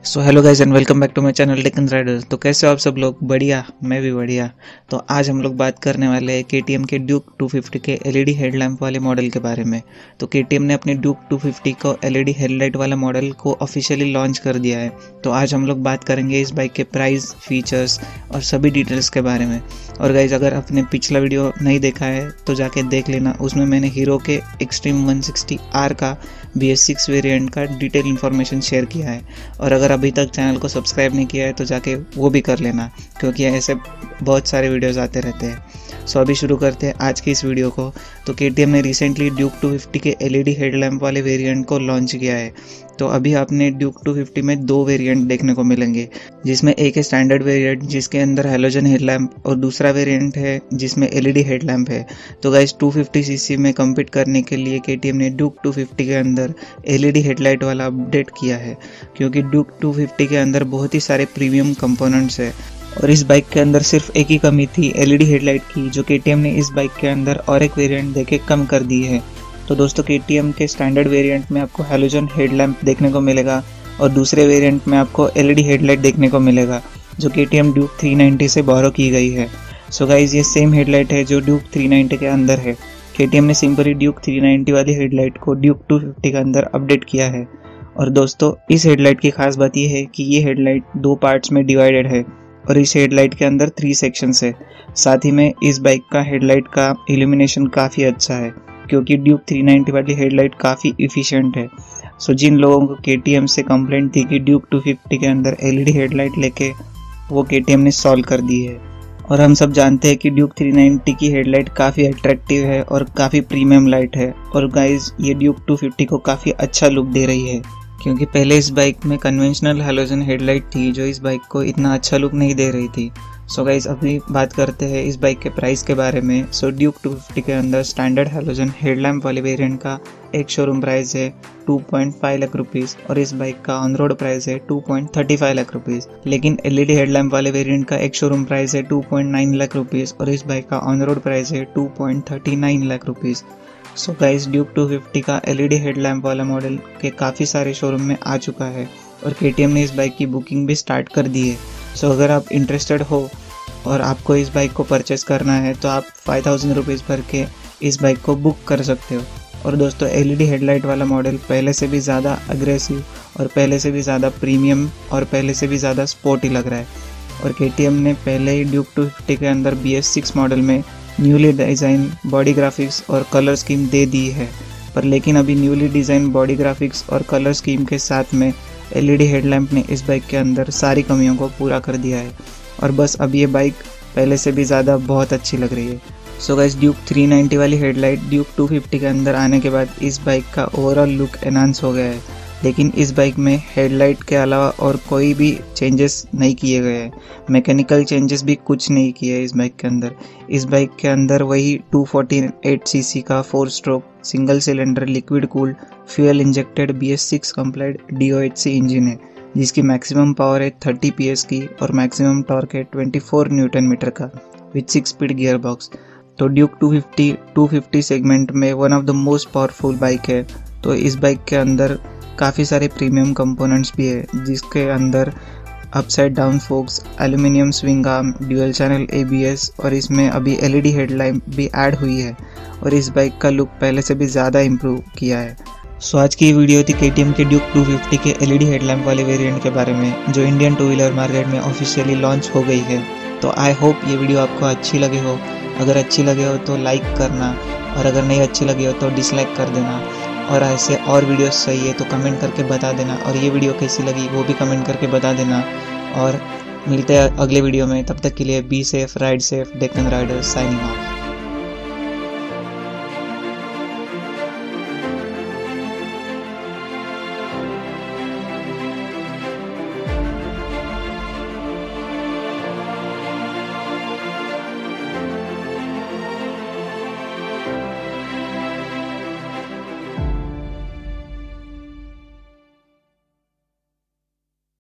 So hello guys and welcome back to my channel tech and riders. तो कैसे हो आप सब लोग? बढ़िया, मैं भी बढ़िया। तो आज हम लोग बात करने वाले हैं KTM के ड्यूक 250 के LED हेडलैम्प वाले मॉडल के बारे में। तो KTM ने अपने ड्यूक 250 को LED हेडलाइट वाला मॉडल को ऑफिशियली लॉन्च कर दिया है। तो आज हम लोग बात करेंगे इस बाइक के प्राइस, फीचर्स और सभी डिटेल्स के बारे में। और गाइज अगर आपने पिछला वीडियो नहीं देखा है तो जाके देख लेना, उसमें मैंने हीरो के एक्सट्रीम 160R का BS6 वेरिएंट का डिटेल इन्फॉर्मेशन शेयर किया है। और अगर अभी तक चैनल को सब्सक्राइब नहीं किया है तो जाके वो भी कर लेना, क्योंकि ऐसे बहुत सारे वीडियोस आते रहते हैं। सो अभी शुरू करते हैं आज की इस वीडियो को। तो KTM ने रिसेंटली ड्यूक 250 के LED हेडलैम्प वाले वेरिएंट को लॉन्च किया है। तो अभी आपने ड्यूक 250 में दो वेरिएंट देखने को मिलेंगे, जिसमें एक है स्टैंडर्ड वेरिएंट जिसके अंदर हैलोजन हेडलैम्प और दूसरा वेरिएंट है जिसमें LED हेडलैम्प है। तो गाइस 250cc में कम्पीट करने के लिए KTM ने ड्यूक 250 के अंदर LED हेडलाइट वाला अपडेट किया है, क्योंकि ड्यूक 250 के अंदर बहुत ही सारे प्रीमियम कंपोनेंट्स है और इस बाइक के अंदर सिर्फ एक ही कमी थी LED हेडलाइट की, जो KTM ने इस बाइक के अंदर और एक वेरिएंट देके कम कर दी है। तो दोस्तों KTM के स्टैंडर्ड वेरिएंट में आपको हैलोजन हेडलैम्प देखने को मिलेगा और दूसरे वेरिएंट में आपको LED हेडलाइट देखने को मिलेगा, जो KTM ड्यूक 390 से बोरो की गई है। सो गाइज ये सेम हेडलाइट है जो ड्यूक 390 के अंदर है। KTM ने सिंपली ड्यूक 390 वाली हेडलाइट को ड्यूक 250 के अंदर अपडेट किया है। और दोस्तों इस हेडलाइट की खास बात यह है कि ये हेडलाइट दो पार्ट्स में डिवाइडेड है और इस हेडलाइट के अंदर 3 सेक्शंस है। साथ ही में इस बाइक का हेडलाइट का इल्यूमिनेशन काफ़ी अच्छा है, क्योंकि ड्यूक 390 वाली हेडलाइट काफ़ी इफ़िशिएंट है। सो जिन लोगों को KTM से कंप्लेंट थी कि ड्यूक 250 के अंदर LED हेडलाइट लेके, वो KTM ने सॉल्व कर दी है। और हम सब जानते हैं कि ड्यूक 390 की हेडलाइट काफ़ी अट्रैक्टिव है और काफ़ी प्रीमियम लाइट है। और गाइज ये ड्यूक 250 को काफ़ी अच्छा लुक दे रही है, क्योंकि पहले इस बाइक में कन्वेंशनल हैलोजन हेडलाइट थी जो इस बाइक को इतना अच्छा लुक नहीं दे रही थी। सो गाइज अभी बात करते हैं इस बाइक के प्राइस के बारे में। सो ड्यूक 250 के अंदर स्टैंडर्ड हैलोजन हेडलैम्प वाले वेरिएंट का एक शोरूम प्राइस है 2.5 लाख रुपीज़ और इस बाइक का ऑन रोड प्राइस है 2.35 लाख रुपीज़। लेकिन LED हेडलैम्प वाले वेरिएंट का एक शोरूम प्राइस है 2.9 लाख रुपीज़ और इस बाइक का ऑन रोड प्राइस है 2.39 lakh rupees. So guys Duke 250 का LED हेडलैम्प वाला मॉडल के काफ़ी सारे शोरूम में आ चुका है और KTM ने इस बाइक की बुकिंग भी स्टार्ट कर दी है। सो अगर आप इंटरेस्टेड हो और आपको इस बाइक को परचेस करना है तो आप 5000 रुपीज़ भर के इस बाइक को बुक कर सकते हो। और दोस्तों LED हेडलाइट वाला मॉडल पहले से भी ज़्यादा अग्रेसिव और पहले से भी ज़्यादा प्रीमियम और पहले से भी ज़्यादा स्पोर्टी लग रहा है। और KTM ने पहले ही ड्यूक 250 के अंदर BS6 मॉडल में न्यूली डिज़ाइन बॉडी ग्राफिक्स और कलर स्कीम दे दी है, पर लेकिन अभी न्यूली डिज़ाइन बॉडी ग्राफिक्स और कलर स्कीम के साथ में LED हेडलैम्प ने इस बाइक के अंदर सारी कमियों को पूरा कर दिया है और बस अब ये बाइक पहले से भी ज़्यादा बहुत अच्छी लग रही है। सो गाइस ड्यूक 390 वाली हेडलाइट ड्यूक 250 के अंदर आने के बाद इस बाइक का ओवरऑल लुक एनहांस हो गया है, लेकिन इस बाइक में हेडलाइट के अलावा और कोई भी चेंजेस नहीं किए गए हैं। मैकेनिकल चेंजेस भी कुछ नहीं किए हैं इस बाइक के अंदर। इस बाइक के अंदर वही 248cc का 4 stroke single cylinder liquid cooled fuel injected BS6 complied DOHC engine है, जिसकी मैक्सिमम पावर है 30 PS की और मैक्सिमम टॉर्क है 24 न्यूटन मीटर का विथ 6 स्पीड गियर बॉक्स। तो ड्यूक 250 सेगमेंट में one of the most powerful bike है। तो इस बाइक के अंदर काफ़ी सारे प्रीमियम कंपोनेंट्स भी है, जिसके अंदर upside down forks, aluminium swing arm, dual channel ABS और इसमें अभी LED हेडलाइट भी ऐड हुई है और इस बाइक का लुक पहले से भी ज़्यादा इम्प्रूव किया है। सो आज की ये वीडियो थी KTM के ड्यूक 250 के LED हेडलैम्प वाले वेरिएंट के बारे में, जो इंडियन टू व्हीलर मार्केट में ऑफिशियली लॉन्च हो गई है। तो आई होप ये वीडियो आपको अच्छी लगे हो। अगर अच्छी लगे हो तो लाइक करना और अगर नहीं अच्छी लगी हो तो डिसलाइक कर देना। और ऐसे और वीडियोस चाहिए तो कमेंट करके बता देना, और ये वीडियो कैसी लगी वो भी कमेंट करके बता देना। और मिलते हैं अगले वीडियो में, तब तक के लिए be safe, ride safe, tech and riders signing of.